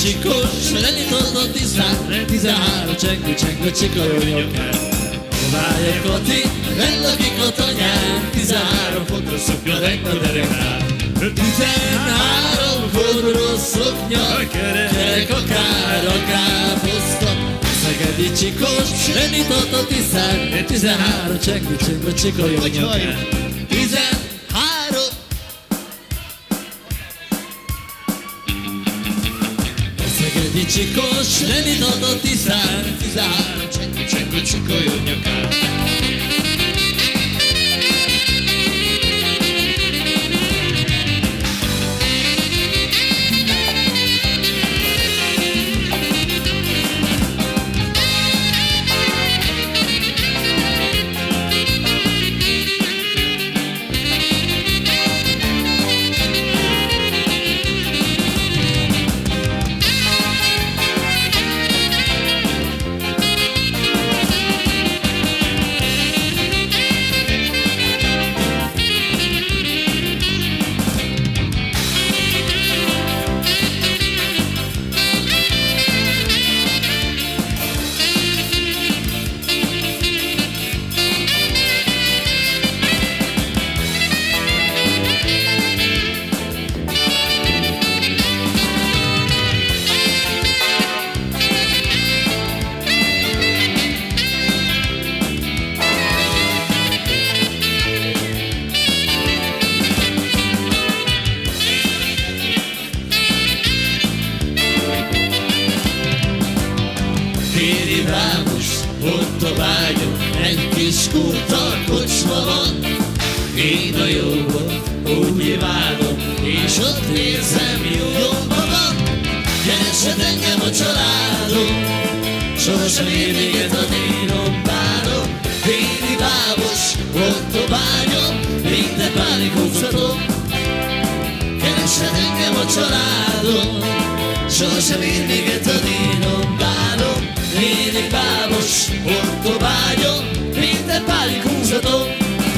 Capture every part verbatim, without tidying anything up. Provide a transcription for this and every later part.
csikós, lenyitozott tisztán, tizenhárom csengő, csengő, csika jó nyakán. Hová Kati, ellakik a tanyán, tizenhárom fokos szoknya, reng a derekán. Tizenhárom fokos szoknya, kerek akár a káposzta. Szegedi csikós, lenyitozott a tisztán, tizenhárom csengő, csengő, csika jó nyakán. Tizenhárom Szegedi csikós, lenyitozott a tisztán, tizenhárom csengő, csengő, csika jó nyakán. Ott a vágyom, egy kis kurta kocsma van. Én a jóban úgy imádom, és ott érzem jól magam. Keresed engem a családom, sohasem ér véget a dénom bánom. Déli bábos, ott a vágyom, minden pánik húzhatom. Keresed engem a családom, sohasem ér véget a dénom bánom. Déli bábos, ott a vágyom, minden pánik húzhatom.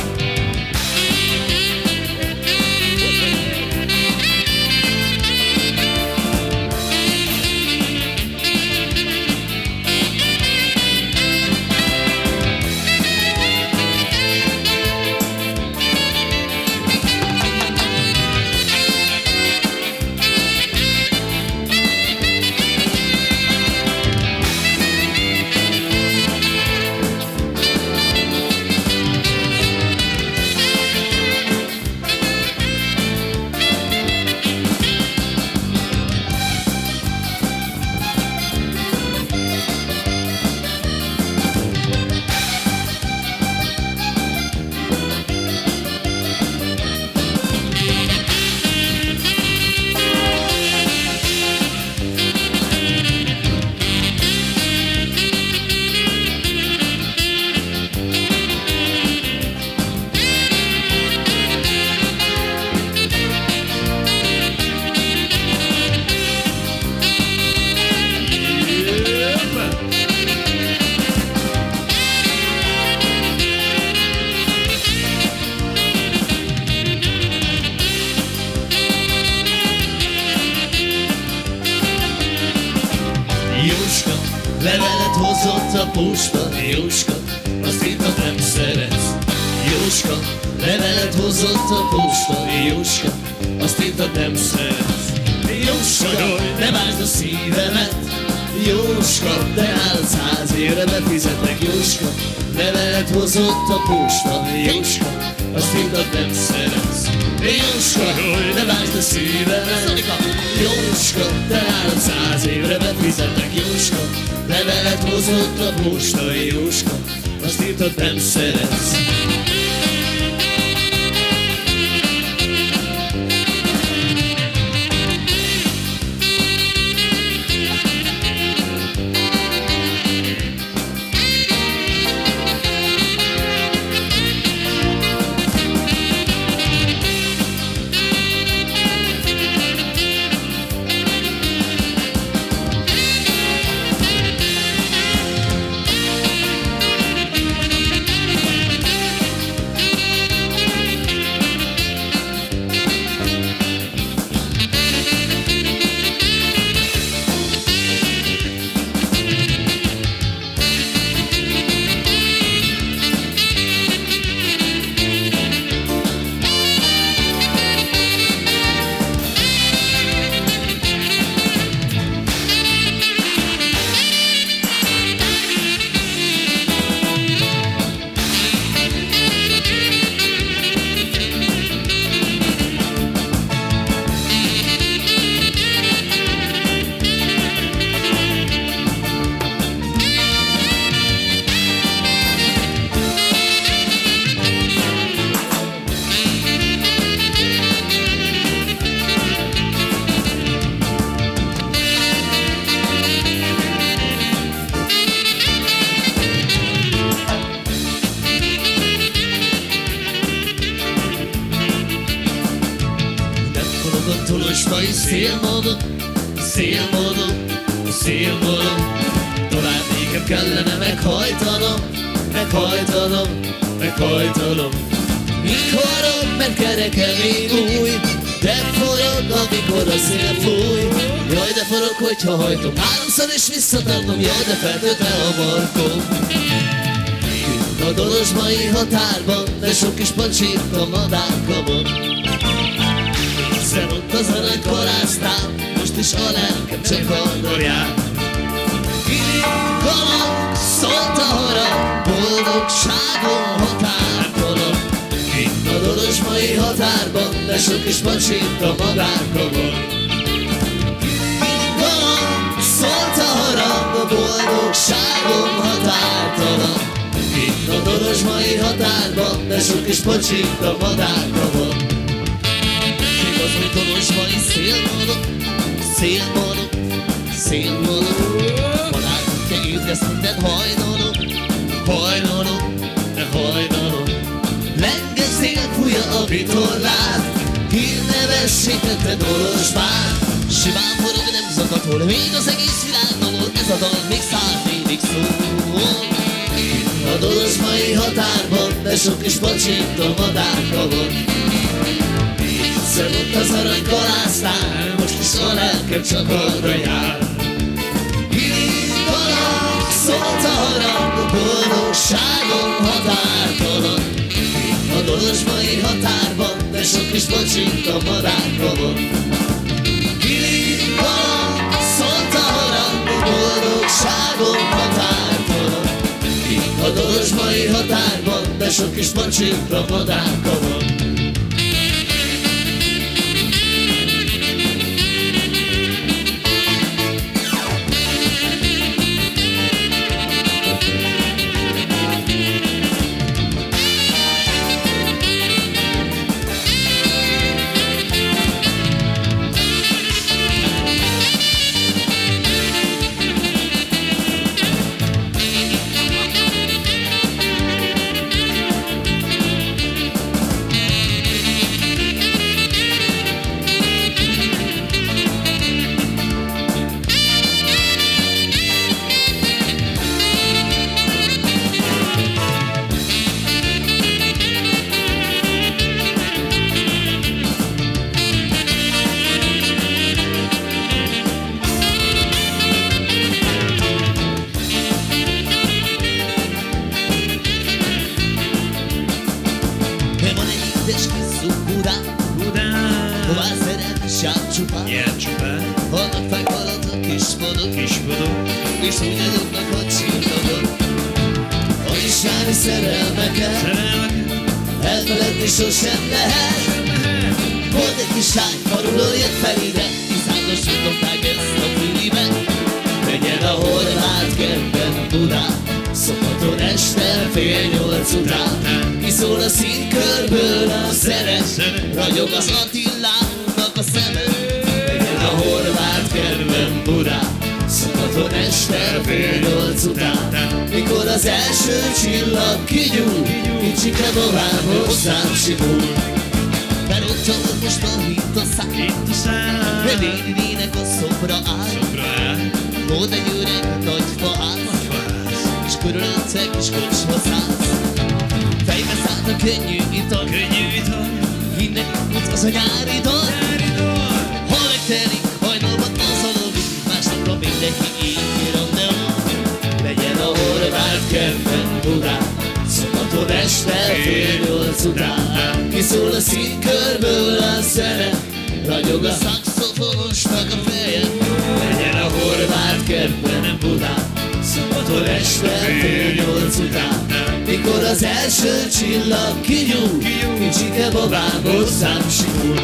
Jóska, levelet hozott a posta. Jóska, azt írtad nem szeretsz. Jóska, levelet hozott a posta. Jóska, azt írtad nem szeretsz. Jóska, ne várd a szívemet. Jóska, te állsz száz évre befizetek. Jóska, levelet hozott a posta. Jóska, azt írtad nem szeretsz. Jóska, ne várd a szívemet. Jóska, te állsz száz évre befizetek. Jóska, levelet hozott a posta. Jóska, azt írtad nem szeretsz. Kolostai szélmodok, szélmodok, szélmodok. Talán nékem kellene meghajtanom, meghajtanom, meghajtanom. Mikor mert kereke még új, de forog, amikor a szél fúj. Jaj, de forog, hogyha hajtom, háromszor is visszatartom. Jaj, de feltöltve a markom. A Dolozsmai határban, de sok kis pacsint a madárkamon. Hiszen ott az aranykalásztál, most is a lelkem csak arra jár. Galamb, szólt a harag, boldogságon határtalan. Kint a Dolozsmai határban, de sok kis pacsint a madárkamon. Galamb, szólt a harag, a boldogságon határtalan. Kint a Dolozsmai határban, de sok kis pacsint a madárkamon. Igaz, hogy Dolozsmai szélmodok, szélmodok, szélmodok. Madárkutya ébresz minden hajnalok, hajnalok, de hajnalok. Lenge szél fújja a vitorlát, hírnevességet te Dolozsmán. Simán forog, nem zakatol, még az egész világból ez a dal még száz évig szól. A Dolozsmai határban, de sok kis pacsint a madárkamon. Hiszen ott az aranykalásztál, most is a lelkem csak arra jár. Galamb, szólt a harang, a boldogságon határtalan. A Dolozsmai határban, de sok kis pacsint a madárkamon. Galamb, szólt a harang, a boldogságon határtalan. A Dolozsmai határban, de sok kis pacsint a madárkamon. Halnak fekvaratok, kispadok, kispadok, és úgy adognak a csillagok. A kisvári szerelmeket elfeledni sosem lehet. Volt egy kis lány, faluról jött fel ide, kiszállós jutották ezt a fülibe. Legyen a horvát kertben Budán, szombaton este fél nyolc után. Kiszól a színkörből a szere, ragyog az Attilának a szeme. A horvát kertben Budán, szombaton este fél nyolc után. Mikor az első csillag kigyúl, kicsike babám hozzám simul. Mert ott ahol most a hit a szám, de néninének a szobra áll. Volt egy öreg nagy faház, és körülötte kis kocsmaszáz. Fejbe szállt a könnyű ital, innen itt az a nyári dal. Ha megtelik hajnalban az a lovi, másnapra mindenki így randeó. Legyen a horvát kertben Budán, szombaton este fél nyolc után. Kiszól a színkörből a zene, ragyog a szaxofonosnak a feje. Legyen a horvát kertben Budán, szombaton este fél nyolc után. Mikor az első csillag kinyúl, kicsike babám hozzám simul.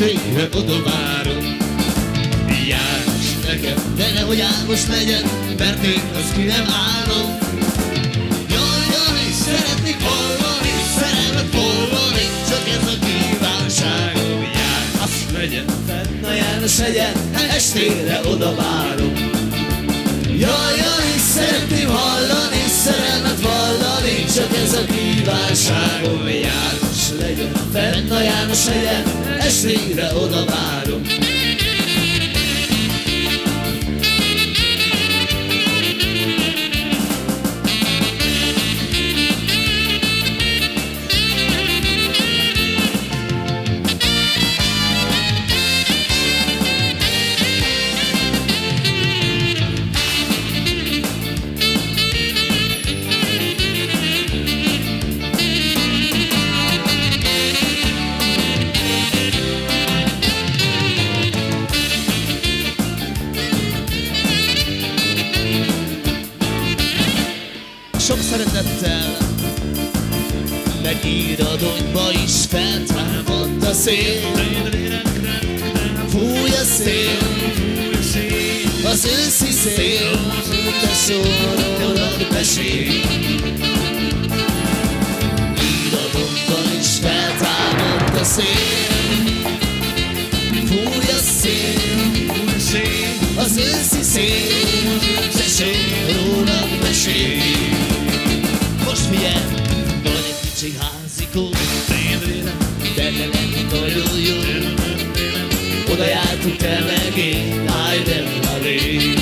estére oda várom. János nekem, de nehogy álmos legyen, mert én az ki nem állom. Jaj, jaj, szeretnék hallani, szerelmet hallani, csak ez a kívánságom. János legyen, fenn a János legyen, estére oda várom. Jaj, jaj, szeretném hallani, szerelmet vallani, csak ez a kívánságom. János legyen, fenn a János legyen, estére oda várom. Sok szeretettel megíradonyba is feltámadt a szél. Fúj a szél, az őszi szél, tesórólad mesél. Íradonyba is feltámadt a szél. Fúj a szél, az őszi szél, tesórólad mesél. Most figyelj, van egy kicsi házikó, de ne lenni nagyon jó. Oda jártunk te meg én, állj de alé.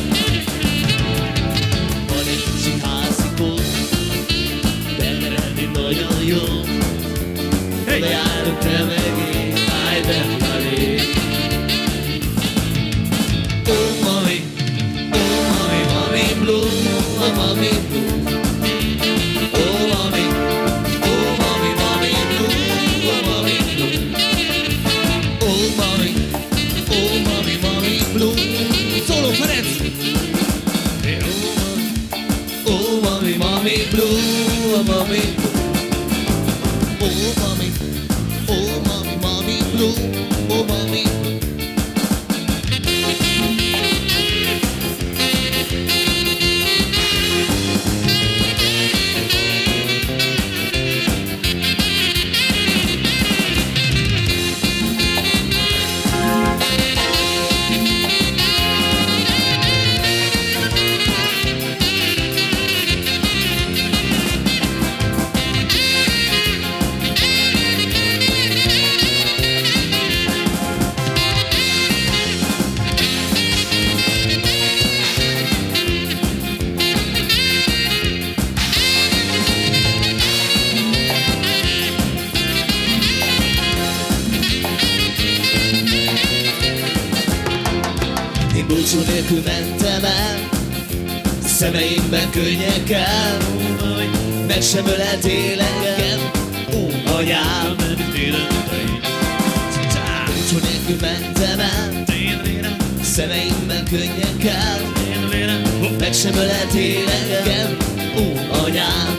Van egy kicsi házikó, de ne lenni nagyon jó. Oda jártunk te meg én, állj de alé. Oh mami, oh mami, mami blue, oh mami blue. Mommy blue, mommy blue. Oh mommy, oh mommy, mommy blue, oh mommy blue. Búcsú nélkül mentem el, szemeimben könnyekkel, meg sem öleltél engem, ó anyám. Búcsú nélkül mentem el, szemeimben könnyekkel, meg sem öleltél engem, ó anyám.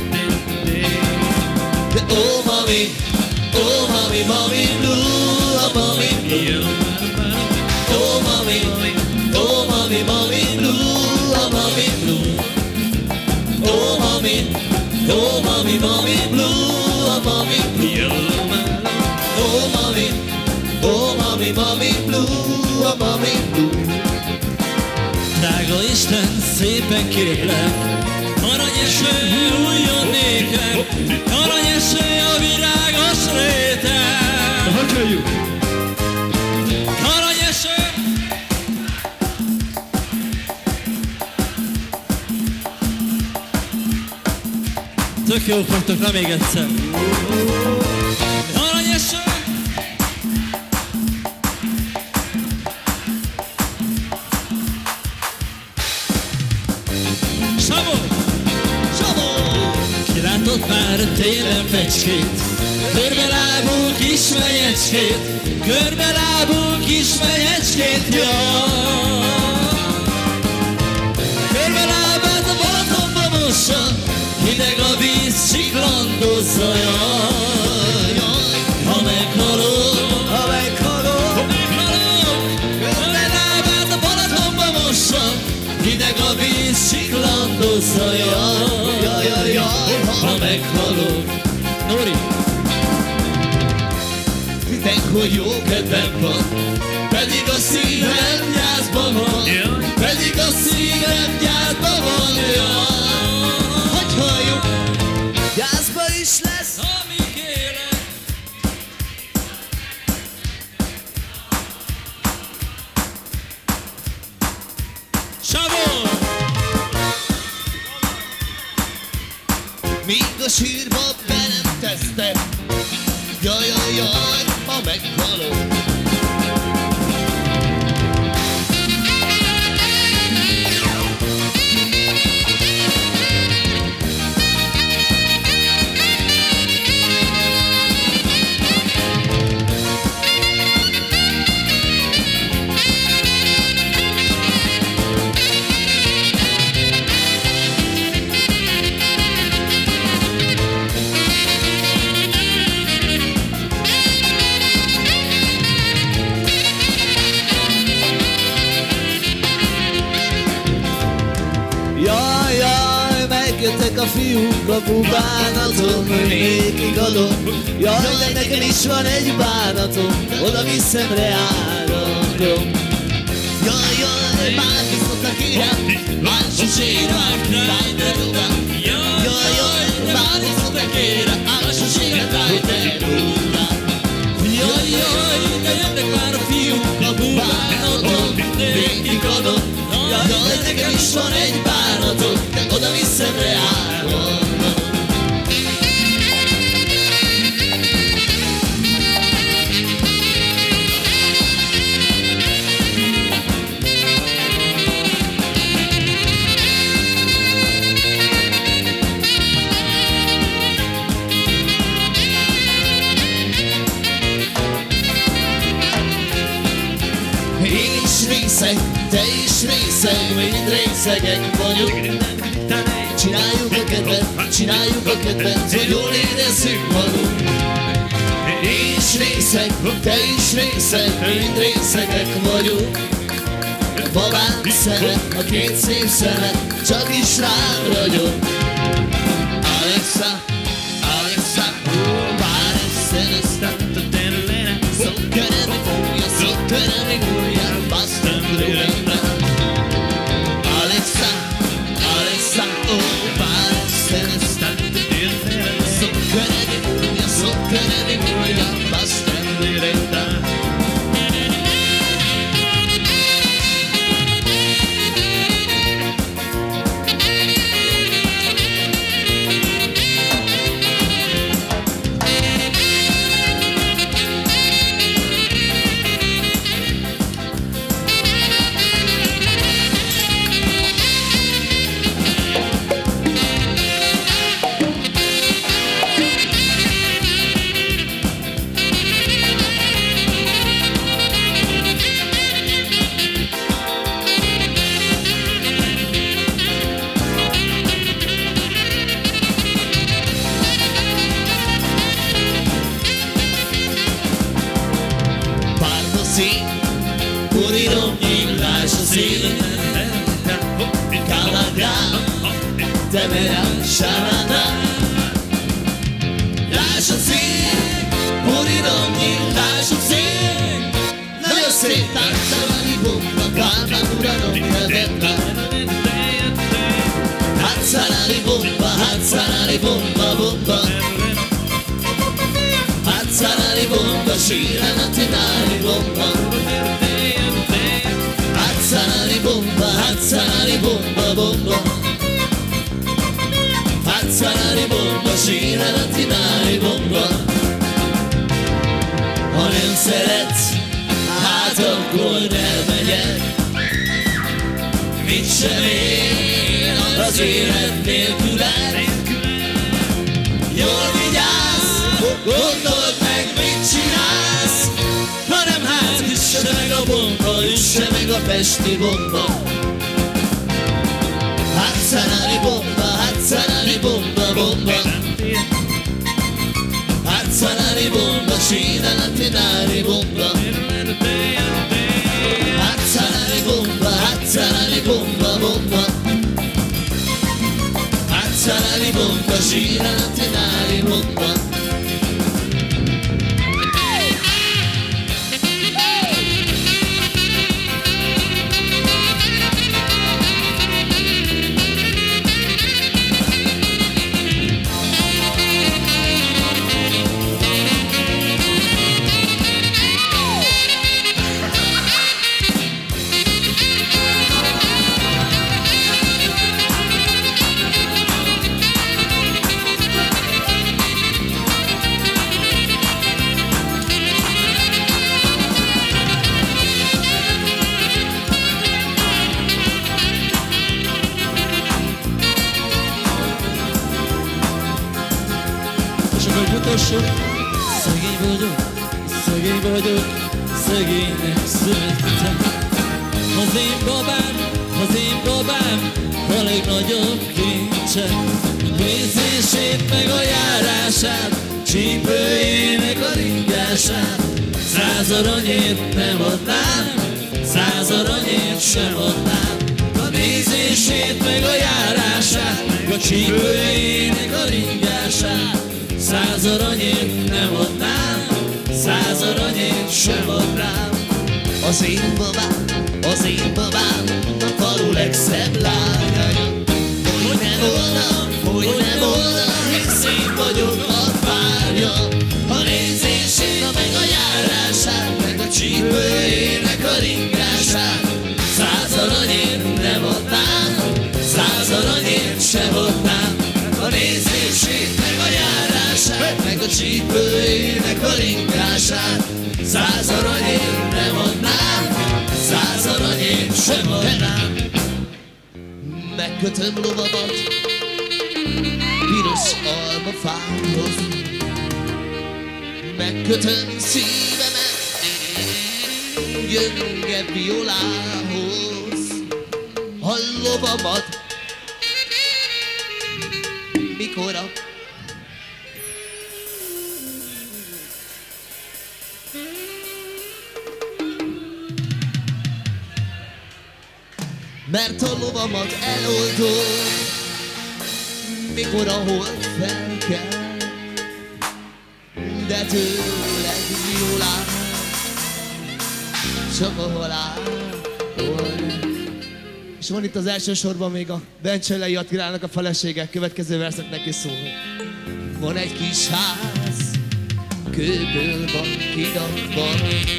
De ó mami, ó mami, mami blue, a mami blue. Oh mommy, oh mommy, mommy blue, oh mommy blue. Oh mommy, oh mommy, mommy blue, oh mommy blue. Oh mommy, oh mommy, mommy blue, oh mommy blue. Drága Isten, szépen kérlek, aranyeső újjon nékem, aranyeső a virágos réten. Hagyjuk! Tök jó fogtok, na még egyszer. Aranyeső! Sabó! Sabó! Kilátott már télen fecskét, körbelábú kis fejecskét, körbelábú kis fejecskét, jaj! Körbelábát a Balatonba mossa, hideg a víz csiklandozza, jaj, jaj. Ha meghalok, ha meghalok, hogy jó kedvem van, pedig a szívem gyászban van, pedig a szívem gyászban van, hogy halljuk, gyászba is lesz, amíg élek. Savon! Míg a sírba be nem tesztek, jaj, jaj, jaj, ma meghalok. Jaj, jaj, megjöttek a fiúk a bubánaton, nékig adom. Jaj, de nekem is van egy bánatom, oda viszem reáratom. Jaj, jaj, már viszont kérem, már sosem várt ráj, de rúgám. Jaj, jaj, már viszont kérem, már sosem ráj, de rúgám. Jaj, jaj, de jöttek már a fiúk a bubánaton, nékig adom. Jaj, nekem is van egy bánatom, oda viszem reálom. Én is részeg, te is részeg, mind részegek vagyunk. Csináljuk a kedvet, csináljuk a kedvet, hogy jól érezzük magunk. Én is részeg, te is részeg, mind részegek vagyunk. Babám szeret, a két szép szemet, csak is rám ragyog. Alexa, Alexa, parece no stato dell'era, zucchero mi cuoia, zucchero mi cuoia, basta brillare. Alexa, Alexa, oh, parece no stato dell'era, zucchero mi cuoia, zucchero mi cuoia, basta brillare. Puri romnyi, láss a szélen, Kalagrán, Temerán, Sámánán. Láss a szél, puri romnyi, láss a szél, nagyon szép társadalmi bomba, Kálmán uranom nevetlen. Hátszálláli bomba, hátszálláli bomba, bomba. Hátszálláli bomba, síren a tináli bomba. Hátszálláli bomba, hátszálláli bomba, bomba. Hátszálláli bomba, síren a tináli bomba. Ha nem szeretsz, hát akkor elmegyek. Mit sem él az élet nélküled. Jól vigyázz, gondold meg, mit csinálsz. Ha nem, hát üsse meg a bomba, üsse meg a pesti bomba. Hátszálláli bomba, hátszálláli bomba, bomba. Hátszálláli bomba, síren a tináli bomba. Hátszálláli bomba, hátszálláli bomba, bomba. Hátszálláli bomba, síren a tináli bomba. szegénynek születtem. Az én babám, az én babám, a legnagyobb kincsem. Nézését meg a járását, csípőjének a ringását. Száz aranyért nem adnám, száz aranyért sem adnám. A nézését meg a járását, meg a csípőjének a ringását. Száz aranyért nem adnám, száz aranyért sem adnám. Az én babám, az én babám, a falu legszebb lánya. Hogy ne volna, hogy ne volna, hisz én vagyok a párja. A nézését, meg a járását, meg a csípőjének a ringását. Száz aranyért nem adnám, száz aranyért sem adnám. A nézését, meg a járását, meg a csípőjének a ringását. Száz aranyért nem adnám, száz aranyért sem adnám. Megkötöm lovamat piros almafához, megkötöm szívemet gyönge violához. A lovamat mikor a mert a lovamat eloldom, mikor a hold felkel, de tőleg violál, csak a halál. És van itt az első sorban még a Bencselei Attilának a felesége, következő verszak neki szól. Van egy kis ház, kőből van kirakva,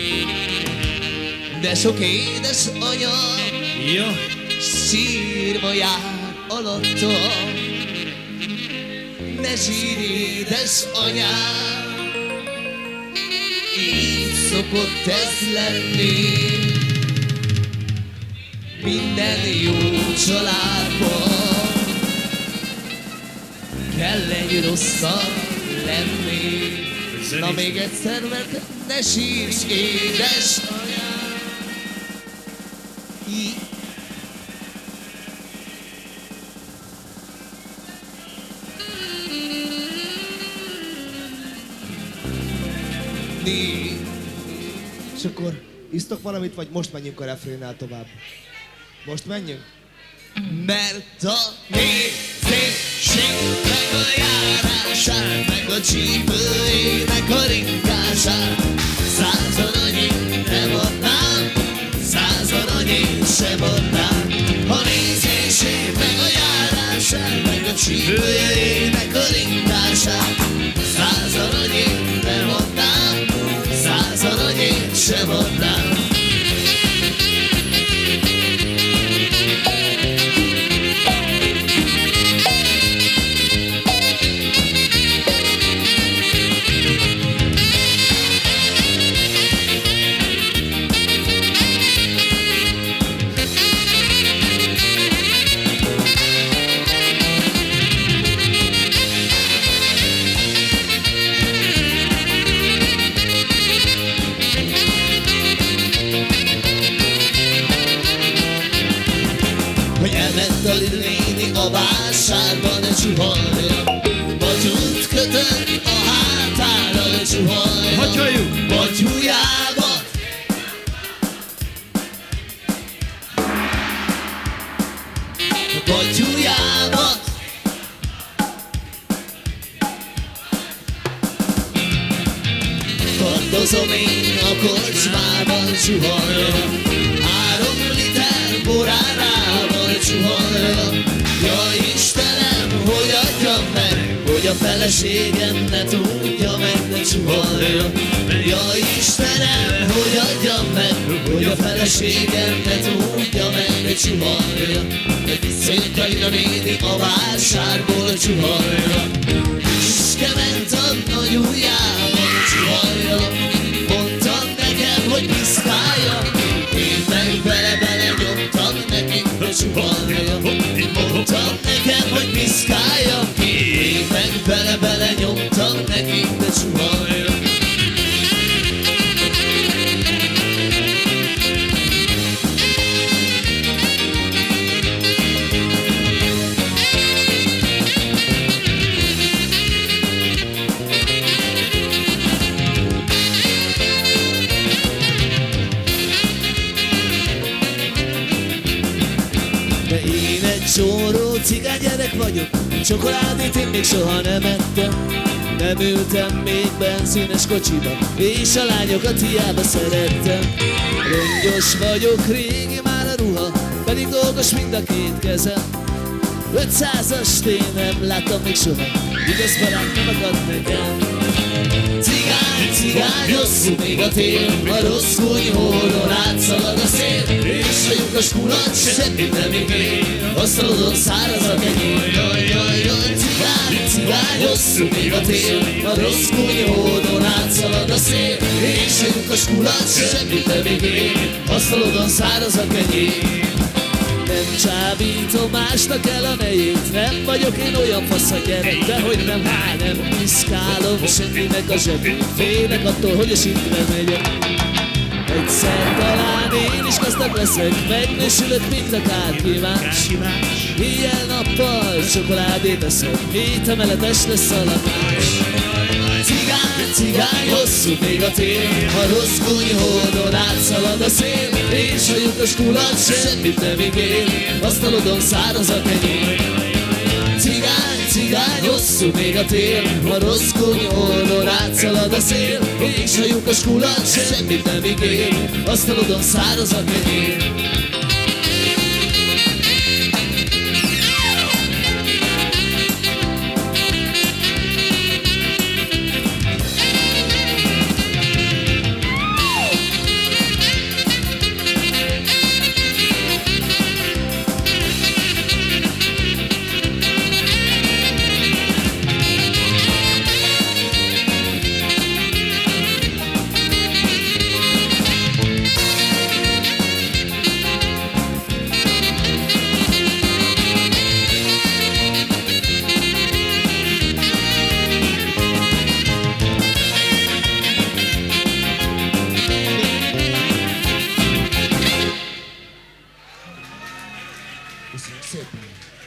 de sok édes anya, ja, sírva jár alatta. Ne sírj, édes anyám, így szokott ez lenni minden jó családban. Kell egy rosszabb lenni. Na még egyszer, mert ne sírj, édes anyám. Így és akkor isztok valamit, vagy most menjünk a refrénnel tovább? Most menjünk? Mert a nézését, meg a járását, meg a csípőjének a ringását. Száz aranyért nem adnám, száz aranyért sem adnám. A nézését, meg a járását, meg a csípőjének a ringását. Száz aranyért nem adnám, száz aranyért sem adnám. A vásárban a csuhalja, batyút kötött a hátára a csuhalja, batyújába. Batyújába. Kardozom én a kocsmában csuhalja, három liter borárával csuhalja. Ja Istenem, hogy adjam meg, hogy a feleségem ne tudja meg, ne csuhalja. Ja Istenem, hogy adjam meg, hogy a feleségem ne tudja meg, ne csuhalja. Egy visszajött a néni a vásárból csuhalja. Piske ment a nagy ujjával csuhalja. Mondtam nekem, hogy piszkálja, én meg vele-vele nyomtam neki, hogy csuhalja. Mondtam nekem, hogy piszkálja, én meg vele-vele nyomtam neki, de csuhalja. én egy csóró cigány gyerek vagyok, csokoládét én még soha nem ettem. Nem ültem még benzines kocsiba, és a lányokat hiába szerettem. Rongyos vagyok, régi már a ruha, pedig dolgos mind a két kezem. Ötszázast én nem láttam még soha, igaz barát nem akadt nekem. Cigány, cigány, hosszú még a tél, a rossz kunyhódon átszalad a szél, és a lyukas kulacs semmit nem ígér, asztalodon száraz a kenyér. Jaj, jaj, jaj, cigány, cigány, hosszú még a tél, a rossz kunyhódon átszalad a szél, és a lyukas kulacs semmit nem ígér, asztalodon száraz a kenyér. Nem csábítom másnak el a nejét, nem vagyok én olyan fasz a gyerek, de hogy nem, hát nem piszkálom senkinek a zsebét, félek attól, hogy a sintre megyek. Egyszer talán én is gazdag leszek, megnősülök, mint a kárkívás. Éjjel-nappal csokoládét eszek, hét emeletes lesz a lakás. Cigány, cigány, hosszú még a tél, a rossz kunyhódon átszalad a szél, és a lyukas kulacs semmit nem ígér, asztalodon száraz a kenyér. Cigány, cigány, hosszú még a tél, a rossz kunyhódon átszalad a szél, és a lyukas kulacs semmit nem ígér, asztalodon száraz a kenyér. Köszönöm szépen!